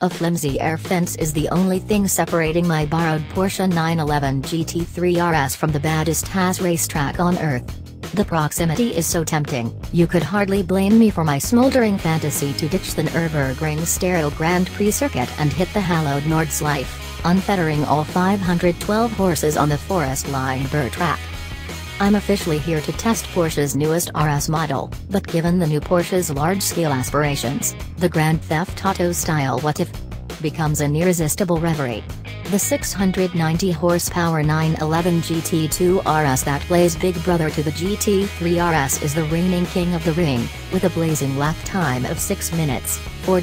A flimsy air fence is the only thing separating my borrowed Porsche 911 GT3 RS from the baddest Haas racetrack on earth. The proximity is so tempting, you could hardly blame me for my smoldering fantasy to ditch the Nürburgring Stereo Grand Prix circuit and hit the hallowed Nordschleife, unfettering all 512 horses on the Forest Line Burr track. I'm officially here to test Porsche's newest RS model, but given the new Porsche's large-scale aspirations, the Grand Theft Auto-style what if becomes an irresistible reverie. The 690-horsepower 911 GT2 RS that plays big brother to the GT3 RS is the reigning king of the ring, with a blazing lap time of 6 minutes,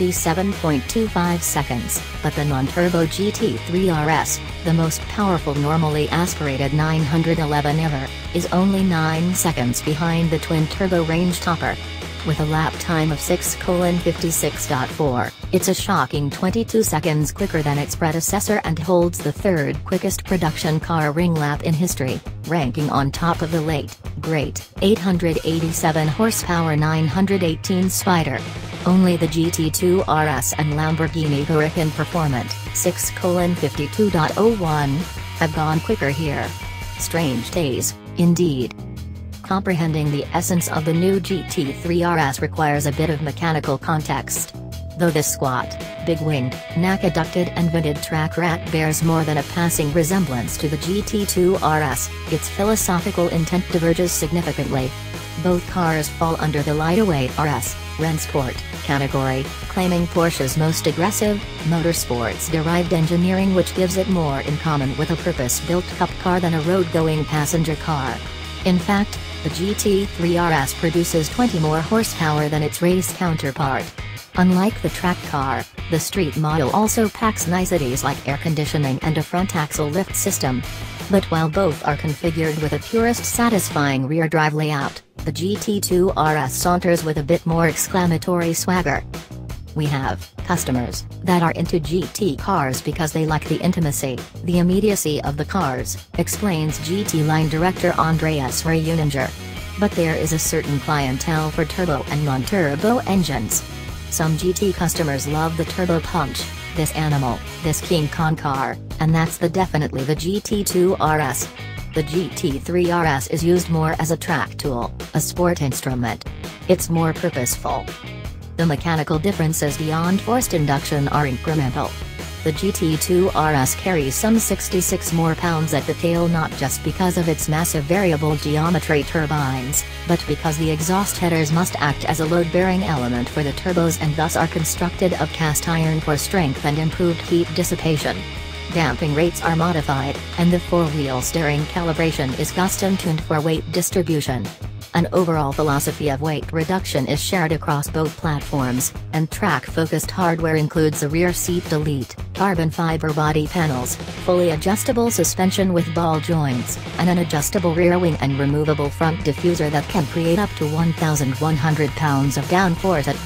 47.25 seconds, but the non-turbo GT3 RS, the most powerful normally aspirated 911 ever, is only 9 seconds behind the twin-turbo range topper. With a lap time of 6:56.4, it's a shocking 22 seconds quicker than its predecessor and holds the third quickest production car ring lap in history, ranking on top of the late, great, 887-horsepower 918 Spyder. Only the GT2 RS and Lamborghini Huracan Performant, 6:52.01, have gone quicker here. Strange days, indeed. Comprehending the essence of the new GT3 RS requires a bit of mechanical context. Though this squat, big-winged, neck-adducted and vented track rat bears more than a passing resemblance to the GT2 RS, its philosophical intent diverges significantly. Both cars fall under the lightweight RS, Rennsport, category, claiming Porsche's most aggressive, motorsports-derived engineering which gives it more in common with a purpose-built cup car than a road-going passenger car. In fact, the GT3 RS produces 20 more horsepower than its race counterpart. Unlike the track car, the street model also packs niceties like air conditioning and a front axle lift system. But while both are configured with a purist satisfying rear drive layout, the GT2 RS saunters with a bit more exclamatory swagger. We have customers that are into GT cars because they like the intimacy, the immediacy of the cars, explains GT line director Andreas Reuninger. But there is a certain clientele for turbo and non-turbo engines. Some GT customers love the turbo punch, this animal, this King Kong car, and that's definitely the GT2 RS. The GT3 RS is used more as a track tool, a sport instrument. It's more purposeful. The mechanical differences beyond forced induction are incremental. The GT2 RS carries some 66 more pounds at the tail not just because of its massive variable geometry turbines, but because the exhaust headers must act as a load-bearing element for the turbos and thus are constructed of cast iron for strength and improved heat dissipation. Damping rates are modified, and the four-wheel steering calibration is custom-tuned for weight distribution. An overall philosophy of weight reduction is shared across both platforms, and track-focused hardware includes a rear seat delete, carbon fiber body panels, fully adjustable suspension with ball joints, and an adjustable rear wing and removable front diffuser that can create up to 1,100 pounds of downforce at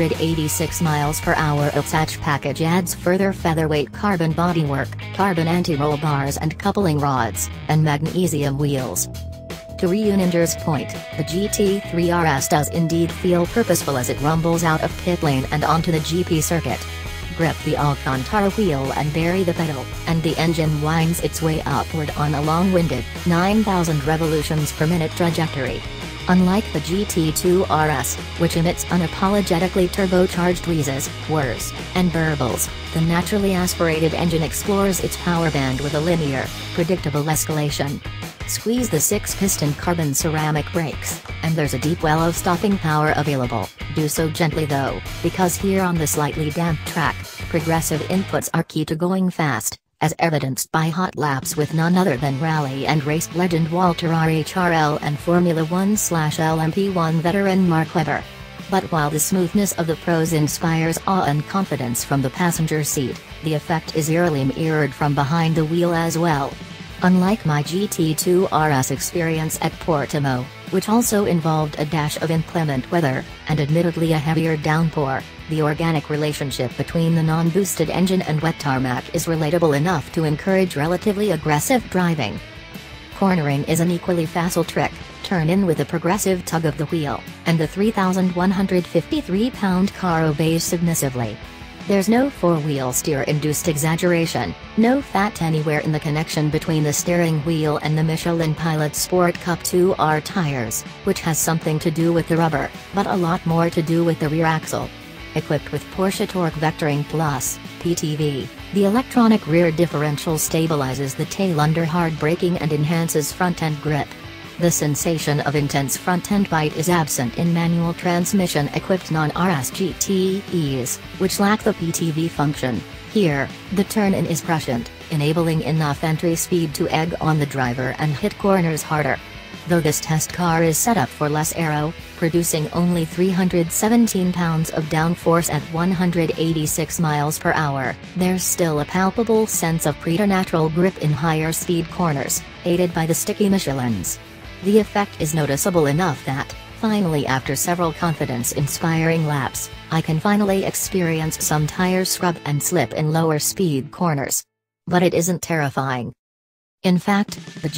186 miles per hour. Its hatch package adds further featherweight carbon bodywork, carbon anti-roll bars and coupling rods, and magnesium wheels. To Reuninger's point, the GT3 RS does indeed feel purposeful as it rumbles out of pit lane and onto the GP circuit. Grip the Alcantara wheel and bury the pedal, and the engine winds its way upward on a long-winded, 9,000 revolutions per minute trajectory. Unlike the GT2 RS, which emits unapologetically turbocharged wheezes, whirs, and burbles, the naturally aspirated engine explores its power band with a linear, predictable escalation. Squeeze the 6-piston carbon ceramic brakes, and there's a deep well of stopping power available. Do so gently though, because here on the slightly damp track, progressive inputs are key to going fast, as evidenced by hot laps with none other than rally and race legend Walter RHRL and Formula 1/LMP1 veteran Mark Webber. But while the smoothness of the pros inspires awe and confidence from the passenger seat, the effect is eerily mirrored from behind the wheel as well. Unlike my GT2 RS experience at Portimao, which also involved a dash of inclement weather, and admittedly a heavier downpour, the organic relationship between the non-boosted engine and wet tarmac is relatable enough to encourage relatively aggressive driving. Cornering is an equally facile trick, turn in with a progressive tug of the wheel, and the 3,153-pound car obeys submissively. There's no four-wheel steer-induced exaggeration, no fat anywhere in the connection between the steering wheel and the Michelin Pilot Sport Cup 2R tires, which has something to do with the rubber, but a lot more to do with the rear axle. Equipped with Porsche Torque Vectoring Plus, PTV, the electronic rear differential stabilizes the tail under hard braking and enhances front-end grip. The sensation of intense front-end bite is absent in manual transmission-equipped non-RS GTEs, which lack the PTV function. Here, the turn-in is prescient, enabling enough entry speed to egg on the driver and hit corners harder. Though this test car is set up for less aero, producing only 317 pounds of downforce at 186 miles per hour, there's still a palpable sense of preternatural grip in higher speed corners, aided by the sticky Michelins. The effect is noticeable enough that, finally after several confidence-inspiring laps, I can finally experience some tire scrub and slip in lower speed corners. But it isn't terrifying. In fact, the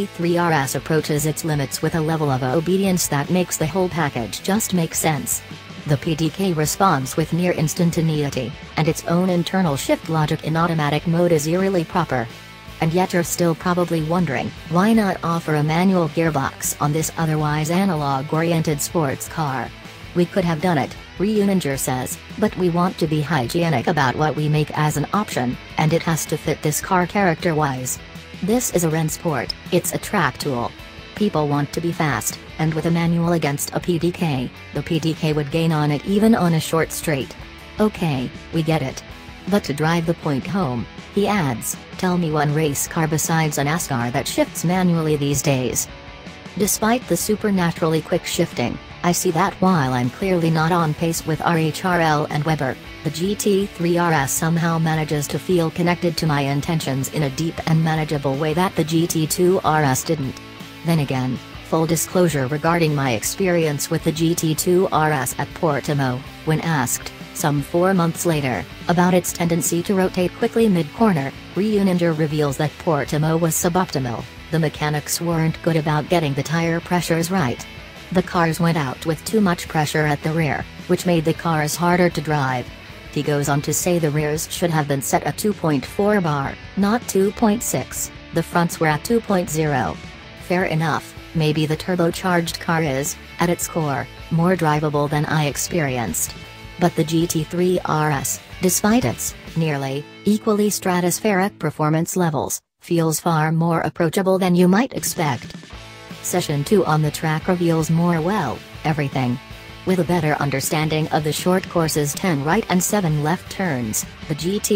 GT3 RS approaches its limits with a level of obedience that makes the whole package just make sense. The PDK responds with near instantaneity, and its own internal shift logic in automatic mode is eerily proper. And yet you're still probably wondering, why not offer a manual gearbox on this otherwise analog-oriented sports car? We could have done it, Reuninger says, but we want to be hygienic about what we make as an option, and it has to fit this car character-wise. This is a Rennsport, it's a track tool. People want to be fast, and with a manual against a PDK, the PDK would gain on it even on a short straight. Okay, we get it. But to drive the point home, he adds, tell me one race car besides a NASCAR that shifts manually these days. Despite the supernaturally quick shifting, I see that while I'm clearly not on pace with RHRL and Weber, the GT3 RS somehow manages to feel connected to my intentions in a deep and manageable way that the GT2 RS didn't. Then again, full disclosure regarding my experience with the GT2 RS at Portimao, when asked, some 4 months later, about its tendency to rotate quickly mid-corner, Reuninger reveals that Portimao was suboptimal, the mechanics weren't good about getting the tire pressures right. The cars went out with too much pressure at the rear, which made the cars harder to drive. He goes on to say the rears should have been set at 2.4 bar, not 2.6, the fronts were at 2.0. Fair enough, maybe the turbocharged car is, at its core, more drivable than I experienced. But the GT3 RS, despite its, nearly, equally stratospheric performance levels, feels far more approachable than you might expect. Session 2 on the track reveals more everything. With a better understanding of the short course's 10 right and 7 left turns, the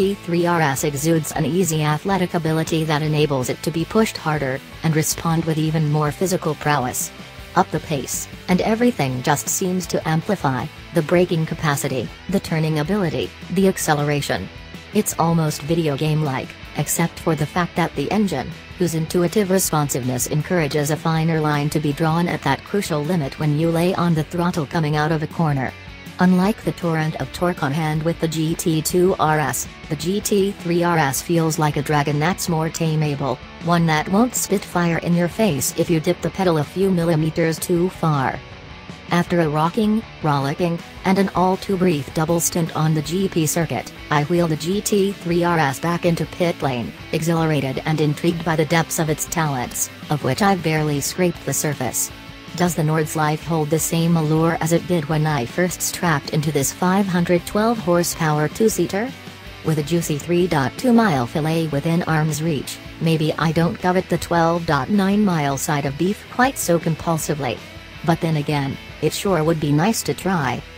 GT3 RS exudes an easy athletic ability that enables it to be pushed harder, and respond with even more physical prowess. Up the pace, and everything just seems to amplify, the braking capacity, the turning ability, the acceleration. It's almost video game-like, except for the fact that the engine, whose intuitive responsiveness encourages a finer line to be drawn at that crucial limit when you lay on the throttle coming out of a corner. Unlike the torrent of torque on hand with the GT2 RS, the GT3 RS feels like a dragon that's more tameable, one that won't spit fire in your face if you dip the pedal a few millimeters too far. After a rollicking, and an all-too-brief double stint on the GP circuit, I wheel the GT3 RS back into pit lane, exhilarated and intrigued by the depths of its talents, of which I've barely scraped the surface. Does the Nordschleife hold the same allure as it did when I first strapped into this 512 horsepower two-seater? With a juicy 3.2-mile fillet within arm's reach, maybe I don't covet the 12.9-mile side of beef quite so compulsively. But then again, it sure would be nice to try.